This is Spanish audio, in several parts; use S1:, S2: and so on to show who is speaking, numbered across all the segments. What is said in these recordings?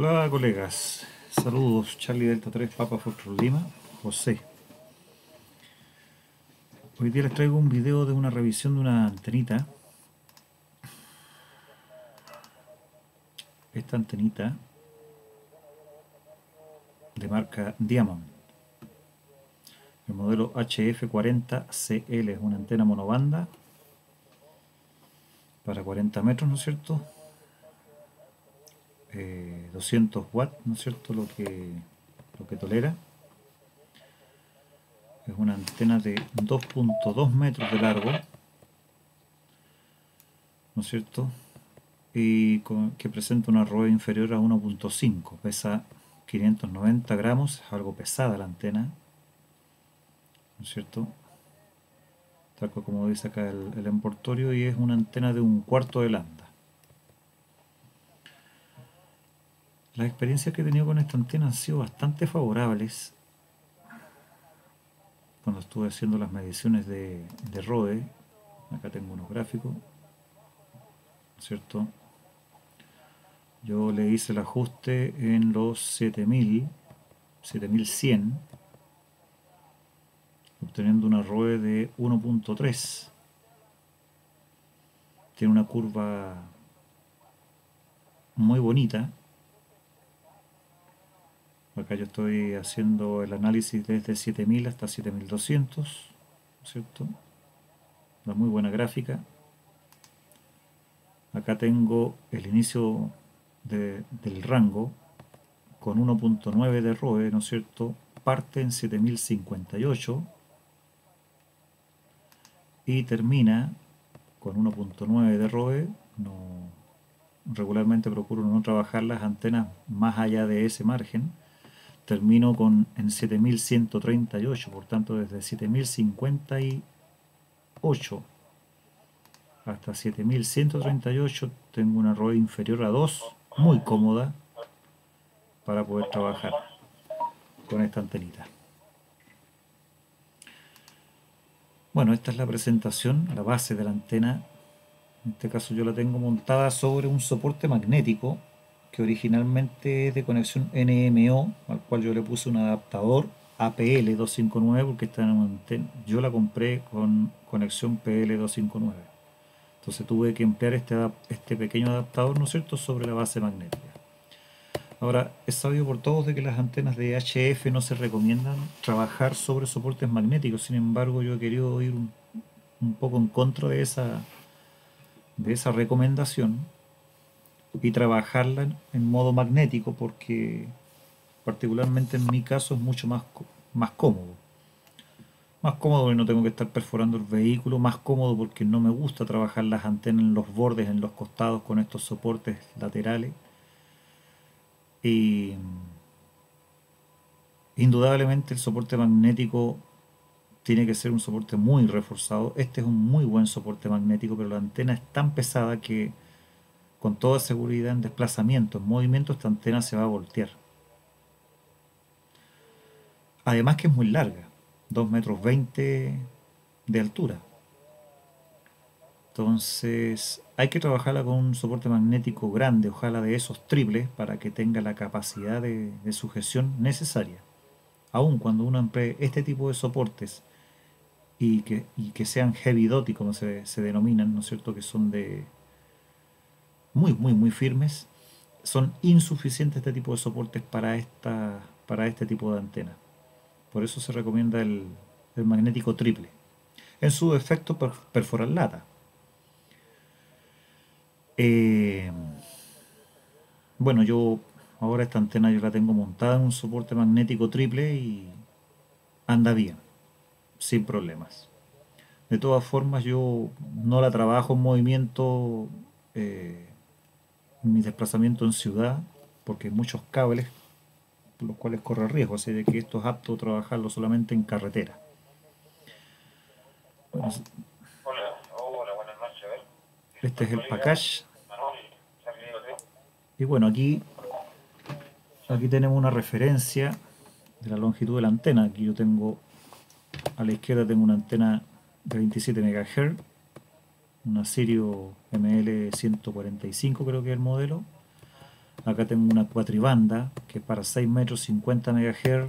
S1: Hola colegas, saludos, Charlie Delta 3 Papa Foxtrot Lima, José. Hoy día les traigo un video de una revisión de una antenita. Esta antenita de marca Diamond, el modelo HF40CL, es una antena monobanda para 40 metros, ¿no es cierto? 200 watts, ¿no es cierto? Lo que tolera. Es una antena de 2.2 metros de largo, ¿no es cierto? Y que presenta una ROE inferior a 1.5, pesa 590 gramos, es algo pesada la antena, ¿no es cierto? Tal cual como dice acá el envoltorio, y es una antena de 1/4 de lambda. Las experiencias que he tenido con esta antena han sido bastante favorables. Cuando estuve haciendo las mediciones de ROE, acá tengo unos gráficos, ¿no es cierto? Yo le hice el ajuste en los 7100, obteniendo una ROE de 1.3. Tiene una curva muy bonita. Acá yo estoy haciendo el análisis desde 7000 hasta 7200, ¿cierto? Una muy buena gráfica. Acá tengo el inicio del rango con 1.9 de ROE, ¿no es cierto? Parte en 7058 y termina con 1.9 de ROE. Regularmente procuro no trabajar las antenas más allá de ese margen. Termino en 7138, por tanto desde 7058 hasta 7138 tengo una ROE inferior a 2, muy cómoda para poder trabajar con esta antenita. Bueno, esta es la presentación, la base de la antena. En este caso yo la tengo montada sobre un soporte magnético que originalmente es de conexión NMO, al cual yo le puse un adaptador APL259 porque yo la compré con conexión PL259. Entonces tuve que emplear este pequeño adaptador, ¿no es cierto?, sobre la base magnética. Ahora, es sabido por todos de que las antenas de HF no se recomiendan trabajar sobre soportes magnéticos. Sin embargo, yo he querido ir un poco en contra de esa recomendación y trabajarla en modo magnético, porque particularmente en mi caso es mucho más cómodo. Más cómodo porque no tengo que estar perforando el vehículo, más cómodo porque no me gusta trabajar las antenas en los bordes, en los costados con estos soportes laterales. Y indudablemente el soporte magnético tiene que ser un soporte muy reforzado. Este es un muy buen soporte magnético, pero la antena es tan pesada que con toda seguridad en desplazamiento, en movimiento, esta antena se va a voltear. Además que es muy larga, 2,20 m de altura. Entonces hay que trabajarla con un soporte magnético grande, ojalá de esos triples, para que tenga la capacidad de sujeción necesaria. Aun cuando uno emplee este tipo de soportes y que sean heavy duty, como se denominan, ¿no es cierto?, que son de muy firmes, son insuficientes este tipo de soportes para este tipo de antena. Por eso se recomienda el magnético triple. En su defecto, perforar lata. Bueno, yo ahora esta antena yo la tengo montada en un soporte magnético triple y anda bien, sin problemas. De todas formas, yo no la trabajo en movimiento, en mi desplazamiento en ciudad, porque hay muchos cables por los cuales corre riesgo, así de que esto es apto a trabajarlo solamente en carretera. Bueno,
S2: Hola, buenas noches. A ver,
S1: este es el package.
S2: Manuel, Charlie Delta 3.
S1: Y bueno, aquí tenemos una referencia de la longitud de la antena. Aquí yo tengo, a la izquierda tengo una antena de 27 MHz, una Sirio ML145 creo que es el modelo, Acá tengo una cuatribanda que es para 6 metros, 50 MHz,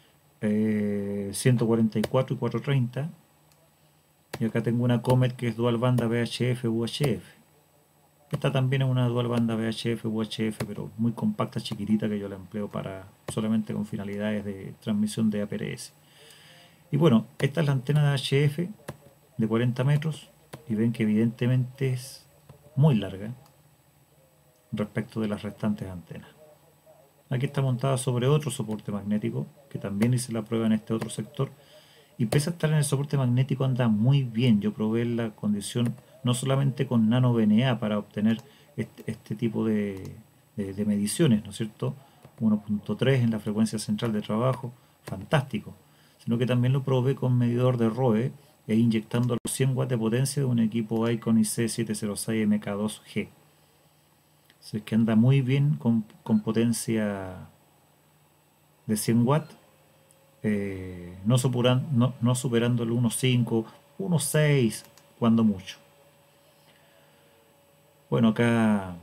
S1: 144 y 430. Y acá tengo una Comet que es dual banda VHF UHF. Esta también es una dual banda VHF UHF, pero muy compacta, chiquitita, que yo la empleo para solamente con finalidades de transmisión de APRS. Y bueno, esta es la antena de VHF de 40 metros y ven que evidentemente es muy larga respecto de las restantes antenas. Aquí está montada sobre otro soporte magnético que también hice la prueba en este otro sector, y pese a estar en el soporte magnético anda muy bien. Yo probé la condición no solamente con nano VNA para obtener este tipo de mediciones, ¿no es cierto? 1.3 en la frecuencia central de trabajo, fantástico, sino que también lo probé con medidor de ROE e inyectando los 100 watts de potencia de un equipo Icon IC706MK2G. Así que anda muy bien con potencia de 100 watts, no superando el 1.5, 1.6 cuando mucho. Bueno, acá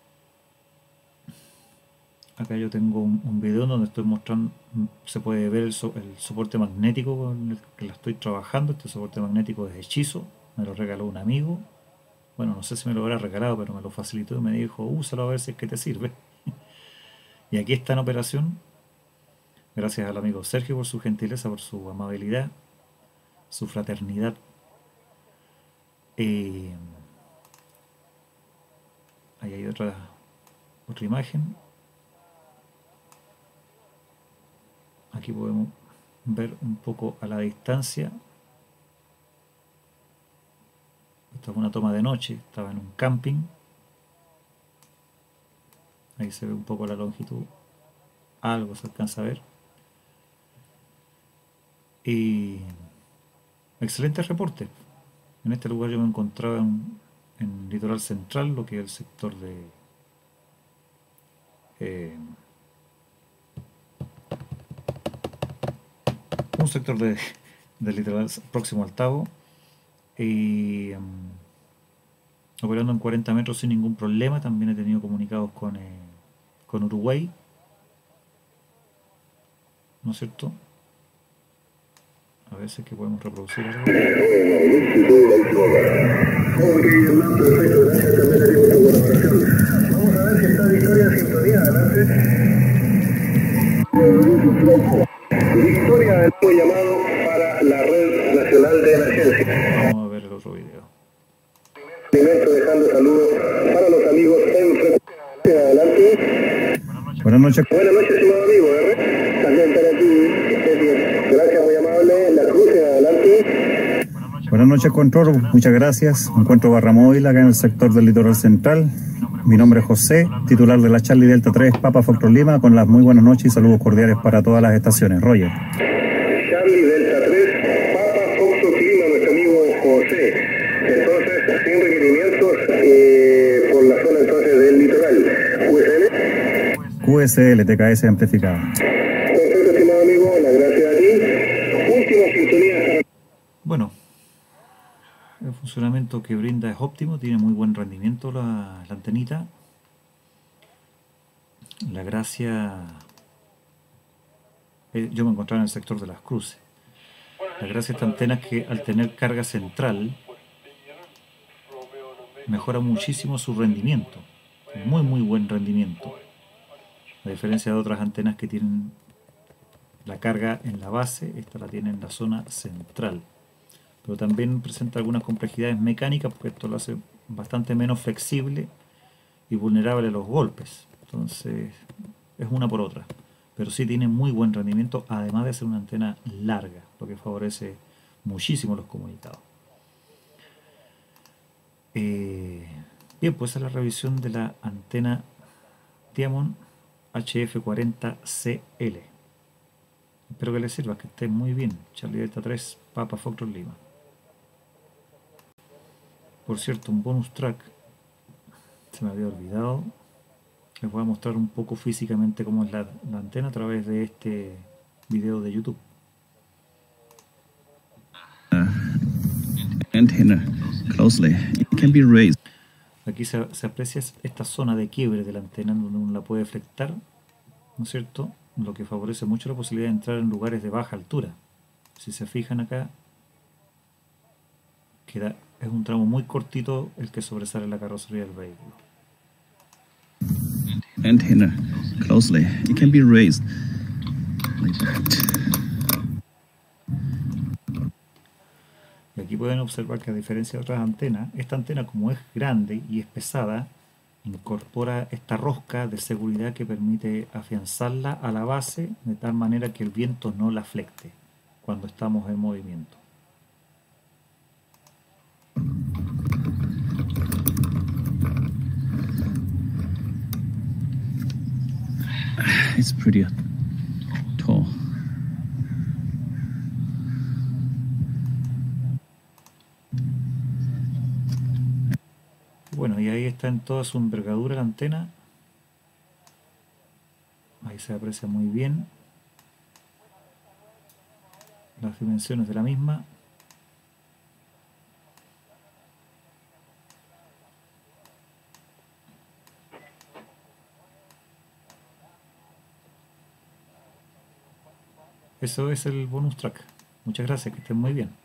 S1: yo tengo un video donde estoy mostrando, se puede ver el soporte magnético con el que la estoy trabajando. Este soporte magnético es hechizo, me lo regaló un amigo. Bueno, no sé si me lo habrá regalado, pero me lo facilitó y me dijo, úsalo a ver si es que te sirve. Y aquí está en operación. Gracias al amigo Sergio por su gentileza, por su amabilidad, su fraternidad. Ahí hay otra imagen. Aquí podemos ver un poco a la distancia. Esta es una toma de noche, estaba en un camping. Ahí se ve un poco la longitud, algo se alcanza a ver. Y excelente reporte. En este lugar yo me encontraba en Litoral Central, lo que es el sector de un sector del litoral próximo al Tabo, y operando en 40 metros sin ningún problema. También he tenido comunicados con Uruguay, ¿no es cierto? A ver si es que podemos reproducir algo. Vamos a ver si está Victoria en sintonía. Adelante. Victoria, fue llamado para la Red Nacional de Emergencia. Vamos a ver el otro video. Primero dejando saludos para los amigos en frecuencia. Adelante.
S3: Buenas noches.
S2: Buenas noches, estimado amigo. También estar aquí. Gracias, muy amable. La Cruz, adelante.
S3: Buenas noches, control. Muchas gracias. Me encuentro barra móvil acá en el sector del Litoral Central. Mi nombre es José, titular de la Charlie Delta 3 Papa Foxtrot Lima, con las muy buenas noches y saludos cordiales para todas las estaciones. Roger.
S2: Charlie Delta 3 Papa Foxtrot Lima, nuestro amigo José. Entonces, sin requerimientos por la zona entonces del litoral.
S3: QSL, TKS amplificado.
S2: Perfecto, estimado amigo, las gracias a ti. Última sintonía.
S1: Bueno, el funcionamiento que brinda es óptimo, tiene muy buen rendimiento la antenita. La gracia, yo me encontraba en el sector de las cruces. La gracia de esta antena es que al tener carga central mejora muchísimo su rendimiento, muy buen rendimiento, a diferencia de otras antenas que tienen la carga en la base. Esta la tiene en la zona central, pero también presenta algunas complejidades mecánicas porque esto lo hace bastante menos flexible y vulnerable a los golpes. Entonces es una por otra, pero sí tiene muy buen rendimiento, además de ser una antena larga, lo que favorece muchísimo los comunicados. Bien, pues esa es la revisión de la antena Diamond HF40CL. Espero que les sirva, que estén muy bien. Charlie Delta 3 Papa Foxtrot Lima. Por cierto, un bonus track, se me había olvidado. Les voy a mostrar un poco físicamente cómo es la antena a través de este video de YouTube.
S3: Antenna closely. It can be raised.
S1: Aquí se aprecia esta zona de quiebre de la antena donde uno la puede flectar, ¿no es cierto? Lo que favorece mucho la posibilidad de entrar en lugares de baja altura. Si se fijan acá, es un tramo muy cortito el que sobresale la carrocería del vehículo.
S4: Antenna closely. It can be raised like that.
S1: Y aquí pueden observar que a diferencia de otras antenas, esta antena como es grande y es pesada, incorpora esta rosca de seguridad que permite afianzarla a la base de tal manera que el viento no la flecte cuando estamos en movimiento.
S4: It's pretty tall.
S1: Bueno, y ahí está en toda su envergadura la antena. Ahí se aprecia muy bien las dimensiones de la misma. Eso es el bonus track. Muchas gracias, que estén muy bien.